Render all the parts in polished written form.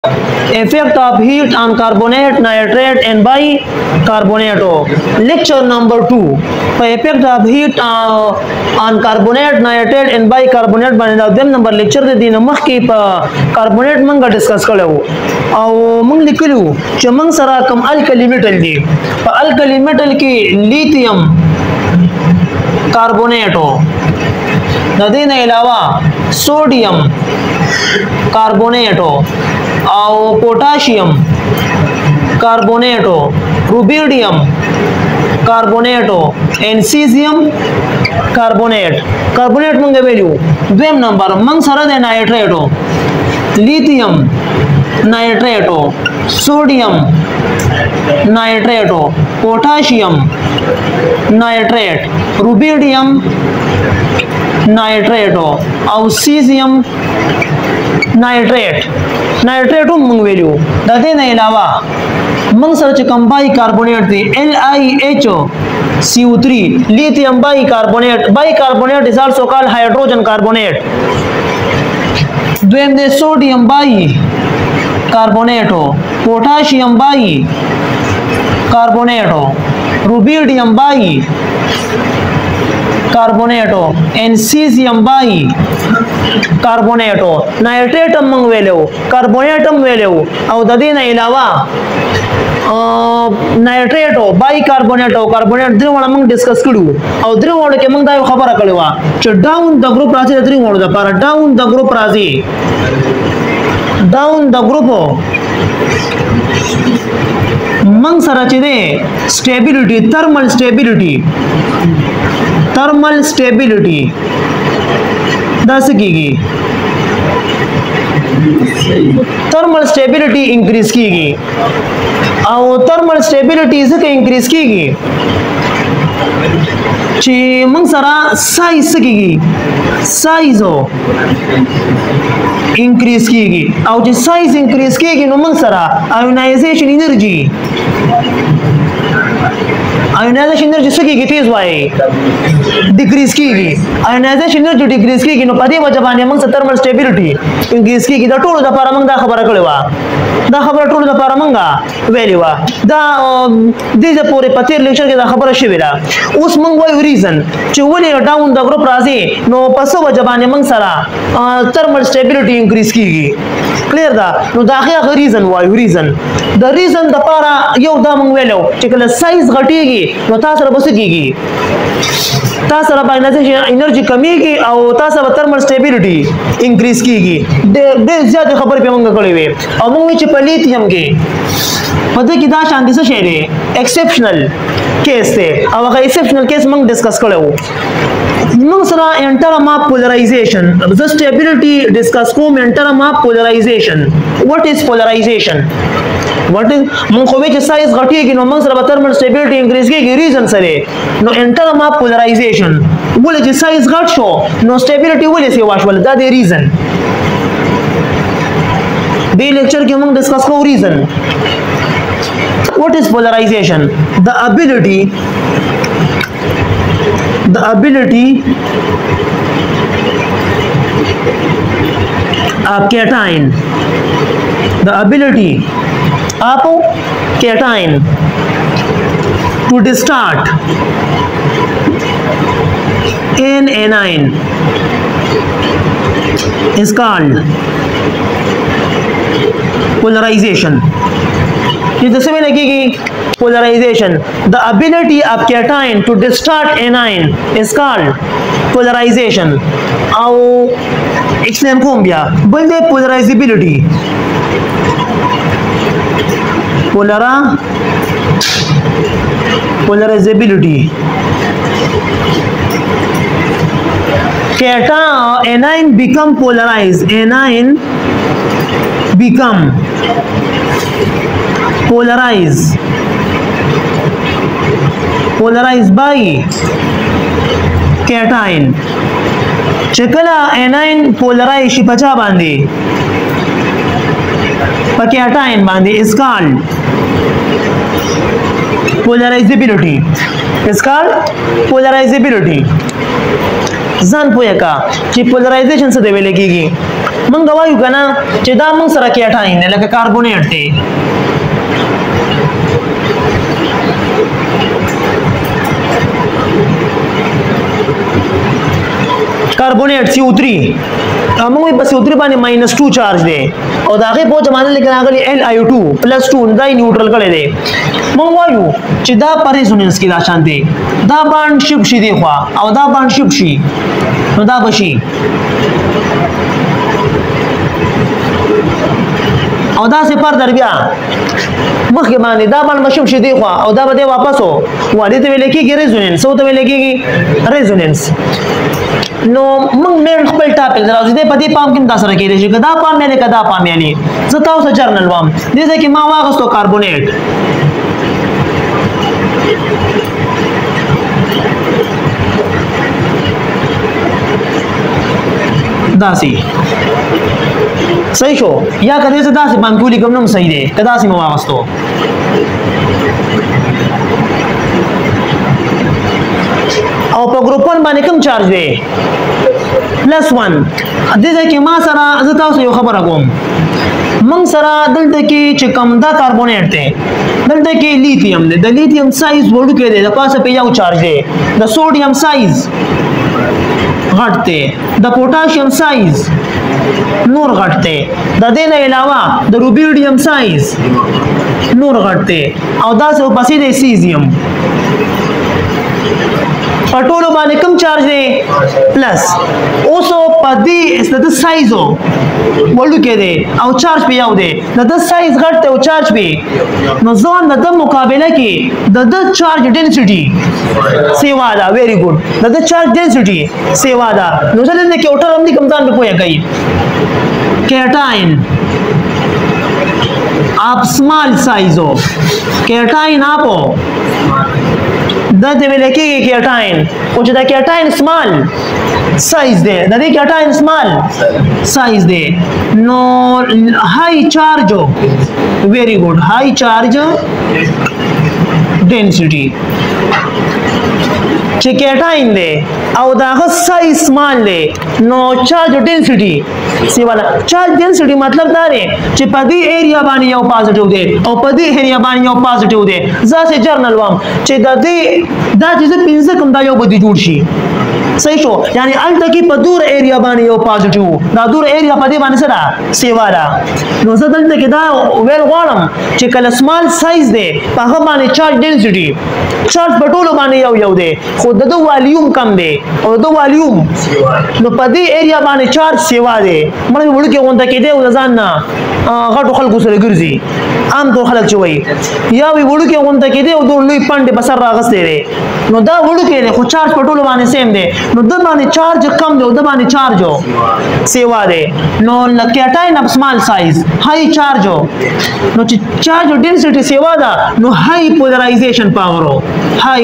effect of heat on carbonate, nitrate and bicarbonate. Lecture number 2 په effect of heat on carbonate, nitrate and bicarbonate باندې دا دیم نمبر لیکچر دی نه مخکې په کاربونیټ مونږ ډیسکس کړو او مونږ لیکلو چې مونږ سره کوم الکلی میټل دی په الکلی میټل کې لیثیم کاربونیټ د دې نه علاوه sodium carbonate और potassium carbonate rubidium carbonate and caesium carbonate carbonate मंगे value द्वेम number मंग सरा दे नाइट्रेटो lithium नाइट्रेटो sodium नाइट्रेटो potassium nitrate rubidium नाइट्रेटो और सीजियम नाइट्रेट नाइट्रेटो मंग वैल्यू दे नहीं अलावा मंग सर चिकम बाइकार्बोनेट थी LiHCO3 lithium bicarbonate is also called hydrogen carbonate द्वेम दे sodium bicarbonate potassium bicarbonate rubidium कार्बोनेटो एंड सीजियम कार्बोनेटो नाइट्रेटम मंग वेलेव कार्बोनेटम वेलेव और ददी न अलावा नाइट्रेटो बाइकार्बोनेटो कार्बोनेट द्रिवण मंग डिस्कस करू और द्रिवण के मंग दायो खबर कळवा च डाउन द ग्रुप राजी द्रिवण द पर डाउन द ग्रुप राजी डाउन द ग्रुप मंग सरा चे स्टेबिलिटी थर्मल स्टेबिलिटी दस की थर्मल स्टेबिलिटी इंक्रीज की और थर्मल स्टेबिलिटी से इंक्रीज की ची मंग सरा साइज की साइज हो इंक्रीज की और जो साइज इंक्रीज की नो मंग सरा आयोनाइजेशन एनर्जी से की तेज वाई डिक्रीज की आयोनाइजेशन एनर्जी डिक्रीज की नो पदे वजह बाने मंग थर्मल स्टेबिलिटी इंक्रीज की द टोल द पारा मंग दा खबर कळवा दा खबर टोल द पारा मंगा वैल्यूवा दा दिस पूरे पतिर लेक्चर के दा खबर शिविरा उस मंग वाई रीजन चवले डाउन द ग्रुप राजी नो पसो वजह बाने मंग सरा थर्मल स्टेबिलिटी इंक्रीज की क्लियर दा नो दाखिया रीजन वाई रीजन द रीजन द पारा यो दा मंग वेलो चकल साइज घटीगी नो तासर बसकीगी तासर आयोनाइजेशन एनर्जी कमी की और तासर थर्मल स्टेबिलिटी इंक्रीज कीगी दे ज्यादा खबर पे मंग कळवे और मंग च लिथियम के पता की दा शांति से शेरे एक्सेप्शनल केस थे अब एक्सेप्शनल केस मंग डिस्कस कळो मंग सरा एंटर ऑफ पोलराइजेशन द स्टेबिलिटी डिस्कस को enter of polarization what is polarization what is मंग को विच साइज घटी की नो मंग सरा थर्मल स्टेबिलिटी इंक्रीज की रीजन सरे नो एंटर ऑफ पोलराइजेशन बोले जे साइज घट शो नो स्टेबिलिटी बोले से वाश वाला दा दे रीजन दे लेक्चर के मंग डिस्कस को reason what is polarization the ability of cation to distort an anion is called polarization ये दस में लगेगी polarization the ability of cation to distort anion is called polarization और एक्सप्लेन को बिया बोलते polarizability polarizability anion become polarized polarized by cation चकला anion polarize शिपचा बांधे पर cation बांधे is called polarizability जन पोया का कि पोलराइजेशन से देवे लगेगी من وایو کنه چې دا من سره کیټاین دی لکه کاربونیټ دی कार्बोनेट CO3 موږ په CO3 باندې -2 چارج دی او دا غي په جمانه لیکل راغلی LiO2 +2 دا نیوټرل کړي دی موږ وایو چې دا پر ریزونانس کې دا شان دی دا باند شپ شي دی خو او دا باند شپ شي نو دا بشي او دا سپار در بیا مخکې باندې دا باندې مشوم شي دی خو او دا به واپسو وړي ته ویل کېږي ریزونانس او ته ویل کېږي ریزونانس نو موږ مېن خپل ټاپک راځي دې په دې پام کې تاسو راکې دي چې کدا پام نه کدا پام یالي زه تاسو جرنل وام دې ځکه ما واغستو کاربونیټ داسي صحیح شو یا کدی څه داسې باندې کوم نوم صحیح دی کدا سي مو واغستو او په ګروپ 1 باندې کوم چارج دی +1 دې ځکه ما سره زه تاسو یو خبره کوم من سره دلته کې چې کوم دا کاربونیټ دی دلته کې لیتیم دی د لیتیم سایز وړو کې دی د پاسه په یو چارج دی د سوډیم سایز غټ دی د پوتاشیم سایز نور غټ دی د دې نه علاوه د روبیډیم سایز نور غټ دی او دا څه پسې دی سیزیم پټولو باندې کم چارج دی پلس اوسو پدی د سایزو وړو کې دی او چارج په یو دی د سایز غټ دی او چارج په نو ځان د مقابله کې د چارج ډنسټي سیوا دا ویری ګډ د چارج ډنسټي سیوا دا نو ځل نه کې اوټر هم دي کم ځان په پوهه کوي کیټاین आप स्मॉल साइज हो कैटाइन आपो द वیل کېږي کیټاین او چې دا کیټاین سمال سایز دی د دې کیټاین سمال سایز دی نو هاي چارج ویری ګډ هاي چارج ډنسټي چې کیټاین دی او داغه سایز سمال دی نو چارج ډنسټي سی والا چارج ډنسټي مطلب دا دی چې په دې ایریا باندې یو پازیټیو دی او په دې ایریا باندې یو پازیټیو دی ځکه جرنل وام چې د دې دا چې پنځه کوم دا یو بدی جوړ شي صحیح شو یعنی الته کې په دور ایریا باندې یو پازیټیو دا دور ایریا په دې باندې سره سیوا ده نو زه دلته کې دا ویل غواړم چې کله سمال سایز دی په هغه باندې چارج ډنسټي چارج په ټولو باندې یو دی خو د والیوم کم دی او د والیوم نو په دې ایریا باندې چارج سیوا دی مړ وړو کې غونډه کې دی او ځان نه غټو خلکو سره ګرځي عام تو خلک چوي یا وی وړو کې غونډه کې دی او دوه لوی پاندې بسر راغستې دی نو دا وړو کې خو چارج په ټولو باندې سیم دی نو د باندې چارج کم دی او د باندې چارج سیوا دی نو کیټاین اپ سمال سایز هاي چارج نو چې چارج ډنسټي سیوا ده نو هاي پولرایزیشن پاور هاي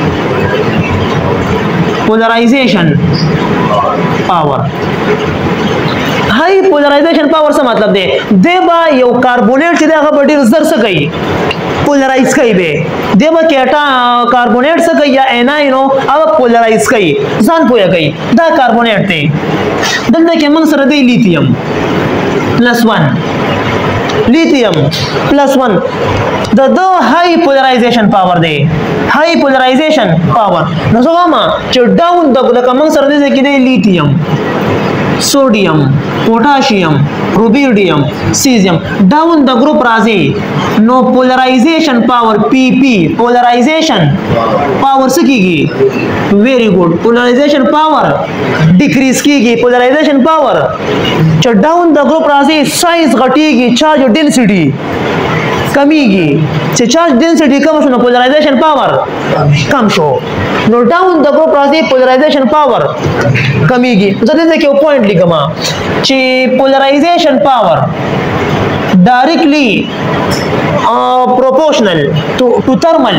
polarization power high polarization power څه مطلب دی با یو کاربونیټ چې هغه ډیر زر څه کوي پولرایز کوي به با کیټا کاربونیټ څه کوي یا اناینو هغه پولرایز کوي ځان پوهه کوي دا کاربونیټ دی دلته کې موږ سره دی لیتیم +1 lithium +1 the high polarization power دی high polarization power نو څه واما چې ډاون د کوم سره دی کې دی lithium sodium potassium rubidium cesium down the group راځي نو polarization power pp polarization power څه کیږي very good polarization power decrease کیږي polarization power چې down the group راځي size غټيږي charge density کمیږي چې چارج ډنسټي کم شو نو پولرایزیشن پاور کم شو نو ډاون د ګروپ راځي پولرایزیشن پاور کمیږي زه دې کې یو پوینټ لیکم چې پولرایزیشن پاور ډایرکټلی proportional to thermal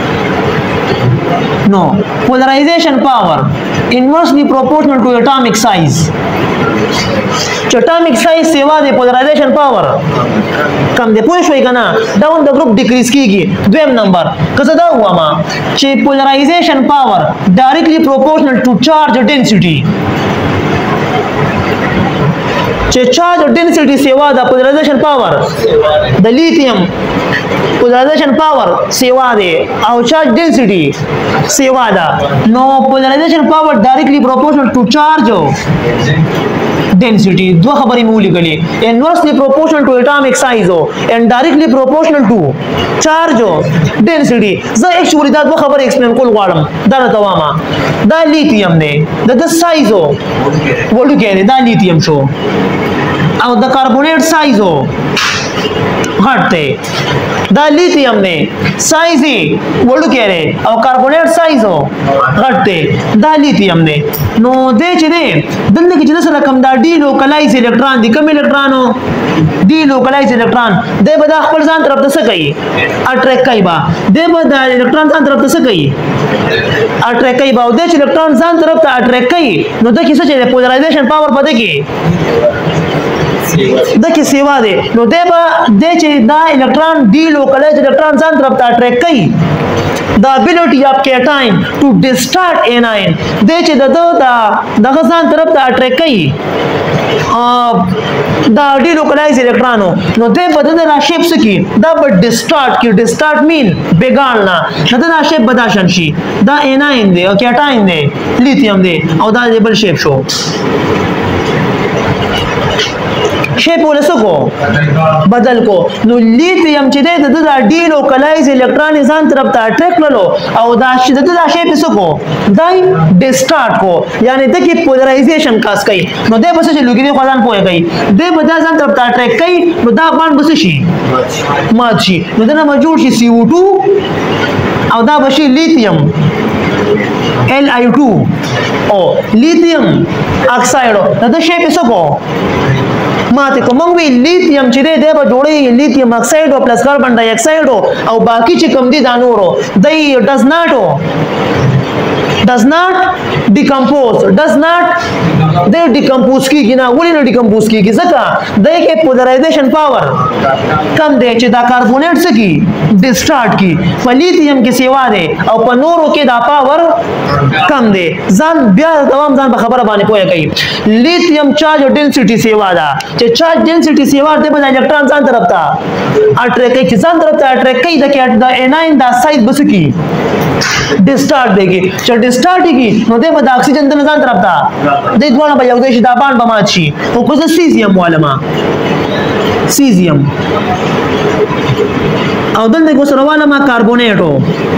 no polarization power inversely proportional to atomic size atomic size सेवा दे polarization power कम दे पूछ होई कना down the group decrease कीगी दोम number कसा दा हुआ मा che polarization power directly proportional to charge density چې charge density سیوا د polarization power د lithium polarization power سیوا دی او charge density سیوا ده نو polarization power directly proportional to charge density دو خبرې مو لیکلې inversely proportional to atomic size and directly proportional to charge density زه actually دا دو خبرې explain کول غواړم دا راته دا lithium دی د size وړو کې دا lithium شو او د کاربونیټ سایز غټ دی دا لیتیم دی سایز وړو کې دی او کاربونیټ سایز غټ دی دا لیتیم دی نو دې چې دی دلته کې چې سره کم دا ډي لوکلایز الکترون دی کوم الکترونو ډي لوکلایز الکترون دې به دا خپل ځان طرف ته څه کوي اټریک کوي با دې به دا الکترون ځان طرف ته څه کوي اټریک کوي با او دې چې الکترون ځان طرف ته اټریک کوي نو دا کې څه چې پولرایزیشن پاور پدې کې دغه سیوا دی نو د چې دا الکترون ډي لوکلایز الکترون ځان طرف ته اټریک کوي the ability of cation to distort anion د چې دغه ځان طرف ته اټریک کوي دا ډي لوکلایز الکترونو نو د بدن را شیپ سکی دا به ډیسټارټ کی ډیسټارټ مین بګالنا دا شیپ بداشن شي دا اناین دی او کیټاین دی لیتیم دی او دا بل شیپ شو شیپ ولسکو بدل کو نو لیتیم چې د ډي لوکلایز الکترون ځان طرف ته اټریک کړلو او دا شیپ سکو دای ډیسټارټ کو یعنی د کی پولرایزیشن کاس کوي نو د بس چې لګي خدان پوهه کوي د بدا ځان طرف ته اټریک کوي نو دا باندې بس شي مات شي نو دا موجود شي CO2 او دا بشي لیتیم Li2 او لیتیم اکسایډ دا شیپ سکو ماته کوم وی لیتیم چې دی به جوړي لیتیم اکسایډ او پلس کاربن ډای اکسایډ او باقی چې کوم دي دا نورو دای does not decompose they decompose کیږي نه ولې نه decompose کیږي ځکه دای کې polarization power کم دی چې دا کاربونیټ سکی ډیسټارټ کی لیتیم کې سیوا دی او په نورو کې دا پاور کم دی ځان بیا دوام ځان په خبره باندې پوهه کوي لیتیم چارج ډینسټي سیوا ده چې چارج ډینسټي سیوا ده په الکترون ځان طرف ته اټریک کوي چې ځان طرف ته اټریک کوي د اناین دا سایز بس کی ډیسټارټ دیږي چې ډیسټارټ کیږي نو د اکسیجن د ځان طرف ته د دوه به یو ځای دا باندې بمات شي او په سیزیم معلومه سیزیم او دلته کو سره معلومه کاربونیټو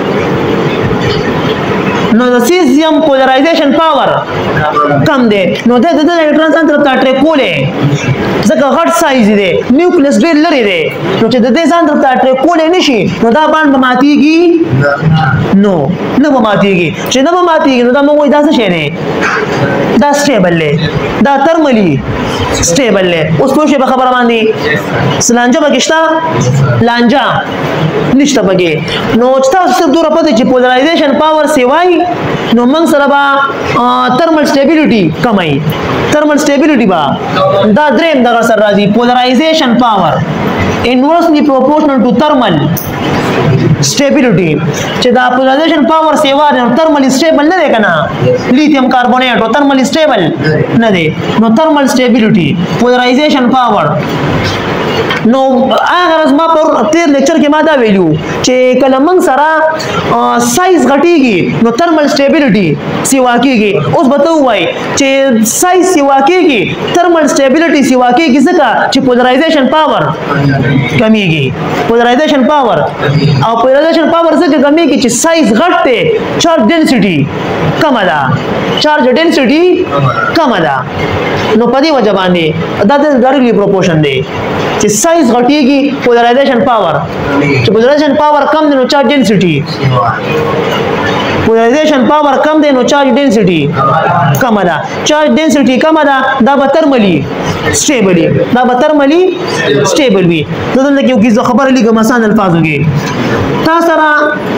نو د سیزیم پولرایزیشن پاور کم دی نو د الکترون ځان طرف ته اټریک کولې ځکه غټ سایز دی نیوکلیس ډېر لري دی نو چې د دې ځان طرف ته اټریک کولې نشي نو دا باندې ماتيږي نو نه ماتيږي چې نه ماتيږي نو دا موږ دا څه شي نه دا سټیبل دی دا ترملی سټیبل دی اوس په شی خبره باندې سلانجه بګشتا لانجه نشته بګي نو تاسو څه دوره پته چې پولرایزیشن پاور سیوای نو موږ سره با ترمل stability کمای ترمل stability با دا دریم دغه سره راځي پولرایزیشن پاور inversely proportional to thermal stability چې دا polarization power سیوا نه thermal stable نه دی کنه lithium carbonate او thermal stable نه دی نو thermal stability polarization power نو هغه ما پر تیر لیکچر کې ما دا ویلو چې کله موږ سره سایز غټیږي نو thermal stability سیوا کیږي اوس بتو وای چې سایز سیوا کیږي thermal stability سیوا کیږي ځکه چې polarization power کمیږي polarization power او polarization power څنګه کمیږي چې سایز غټ دی charge density کم ده charge density کم ده نو په دې وجه باندې دا directly proportion دی چې سایز غټیږي polarization power چې polarization power کم دی نو charge density polarization power کم دی نو charge density کم ده charge density کم ده دا به thermally stable دا به thermally stable وي دلته کې یو کیسه خبره لیکم آسان الفاظو کې تاسو را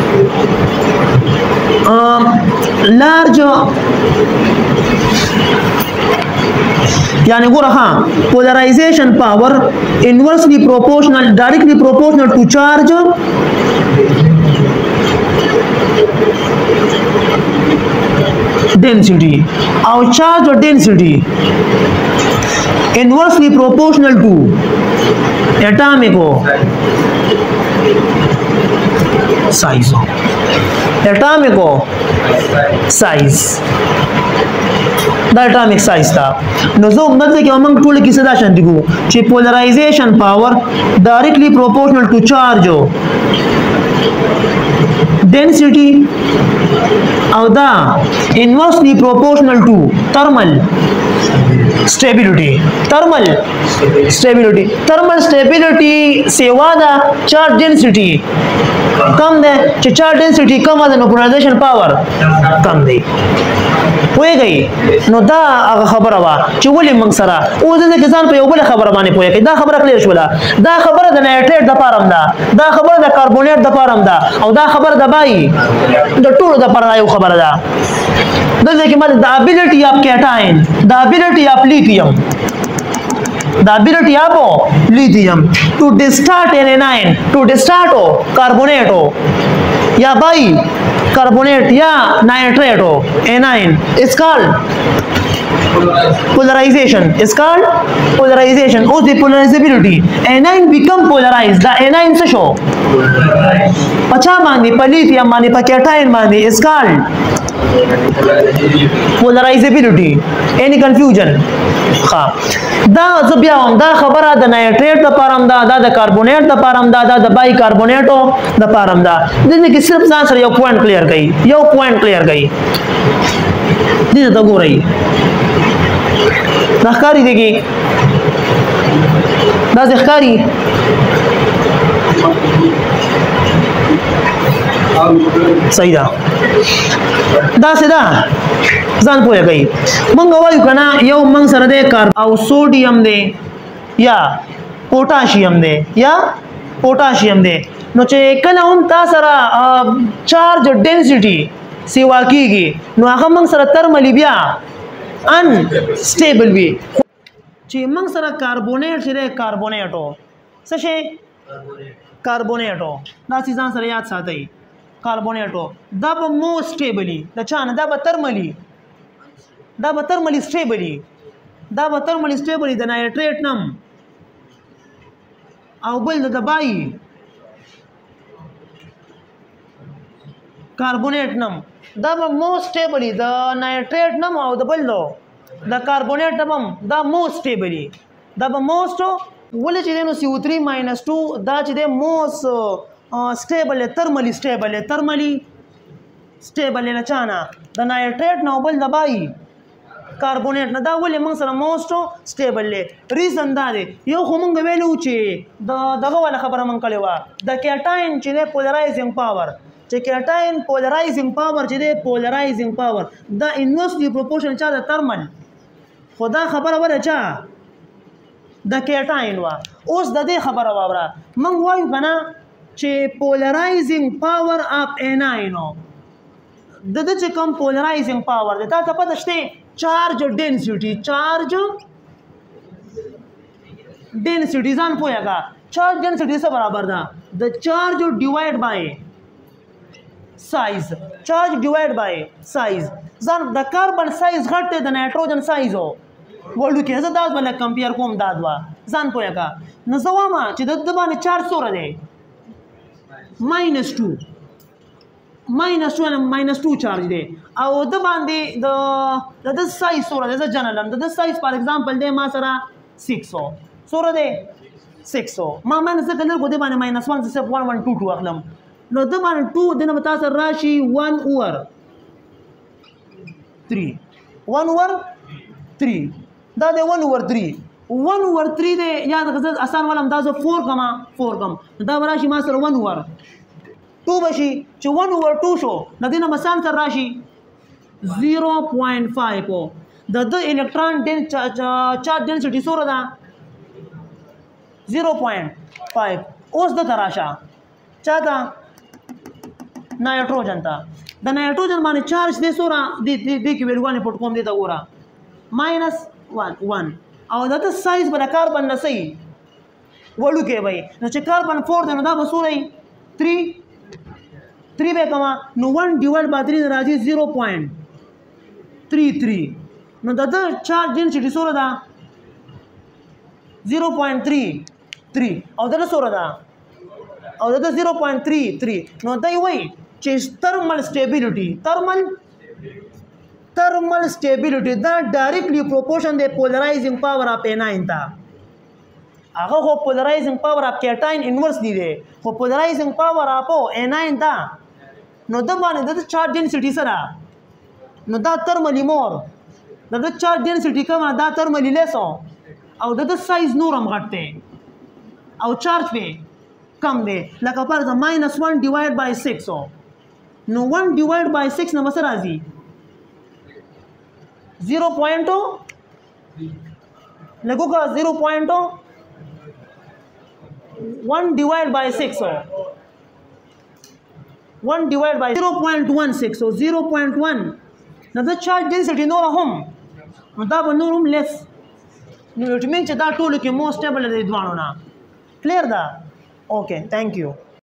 large یعنی ګوره ها polarization power inversely proportional directly proportional to charge density او charge density inversely proportional to atomic size atomic size the atomic size था नो जो मतलब कि हम टूल की सदा शांति को ची polarization power directly proportional to charge density और द inversely proportional to thermal stability से वादा चार्ज डेंसिटी कम दे चार्ज डेंसिटी कम है पोलराइजेशन पावर कम दे होए गई नो दा खबर वा चुवली मंगसरा ओ दे किसान पे ओबले खबर माने पोए दा खबर क्लियर शोला दा खबर द नाइट्रेट द पारम दा खबर द कार्बोनेट द पारम दा और दा खबर द बाई द टूल द पारा यो खबर दा दे कि मतलब the ability of cation the ability of lithium the ability of lithium to distort an anion to distort carbonate या बाई carbonate या nitrate anion is called polarization or the polarizability anion become polarized the anion से शो पचा मानी lithium मानी cation मानी is called polarizability any confusion हाँ दा जबियाम दा खबर द नाइट्रेट द पारम दा द कार्बोनेट द पारम दा द बाई कार्बोनेटो द पारम दा दिन की सिर्फ आंसर यो पॉइंट क्लियर गई दिन तो गो रही दखकारी देगी दा दखकारी सही दा सीधा जान पोया गई मंग वायु कना यो मंग सर दे कार्ब और सोडियम दे या पोटाशियम दे नो चे कला उन ता सरा चार्ज डेंसिटी सेवा कीगी नो आखा मंग सर थर्मली बिया अनस्टेबल भी चे मंग सर कार्बोनेट से कार्बोनेटो सशे कार्बोनेटो ना सीजान सर याद साथई कार्बोनेटो दब मोस्ट स्टेबली द चान दब thermally stably the nitrate num au bal da bai carbonate num the most stably the nitrate num au the bal the carbonate num the most stably the most wala chide no CO3 - 2 da chide most stable thermally stable na chana the nitrate num bal da bai carbonate ना दा वले मंग सरा most stable ले रीजन दा दे यो खमंग वेलू चे दगा वाला खबर मंग कलेवा द कैटायन चे पोलराइजिंग पावर चे पोलराइजिंग पावर द इनवर्सली प्रोपोर्शनल चा द थर्मल खुदा खबर वला चा द कैटायन वा उस द दे खबर वावरा मंग वायु बना चे पोलराइजिंग पावर ऑफ एनायन द चे कम पोलराइजिंग पावर देता त पता छते चार्ज डेंसिटी जान पोएगा चार्ज डेंसिटी से बराबर था द चार्ज डिवाइड बाय साइज जान द कार्बन साइज घटते द नाइट्रोजन साइज हो वर्ल्ड के दाद वाला कंपेयर कोम दादवा जान पोएगा नजवामा च दबाने 400 रहे -2 चार्ज दे और द बांधे द साइज सोरा दे जनरल द साइज फॉर एग्जांपल दे मासरा 600 सोरा दे 600 मा माइनस कलर को दे बाने -1 से 1122 अखलम नो द बाने 2 दिन बता सर राशि 1 ओवर 3 दा दे 1 ओवर 3 दे याद कर आसान वाला अंदाज 4 कम दा राशि मासर 1 ओवर 2 बशी 1 ओवर 2 शो नदीना मसान सर राशि 0.5 को द इलेक्ट्रॉन चार्ज डेंसिटी सोरा दा 0.5 उस द तराशा चाहता नाइट्रोजन था द नाइट्रोजन माने चार्ज दे सोरा दी की वैल्यू ने पुट कम देता गोरा -1 और द साइज बना कार्बन न सही वलू के भाई न कार्बन 4 द दा बसुरई 3 बे कमा नो 1 डिवाइड बाय 3 राजी 0.33 नो द चार्ज डेंसिटी सोरा दा 0.33 او دا سوره ده او دا 0.33 نو دا وایي چې thermal stability دا directly proportion the polarizing power of anion ته هغه خو polarizing power of cation inverse دی خو polarizing power of anion ته نو دا باندې د charge density سره نو دا thermally more د charge density کم دا thermally less او د سایز نور هم غټ دی او چارج په کم دی لکه پر د -1 ډیوایډ بای 6 نو 1 ډیوایډ بای 6 نو سره راځي 0.2 لګو کا 0.2 1 ډیوایډ بای 6 1 ډیوایډ بای 0.16 او 0.1 نو د چارج ډنسټي نور هم نو دا به نور هم لیس نو اټ مین چې دا ټول کې مو سټیبل دي دوانو نه کلیر ده اوکے تھینک یو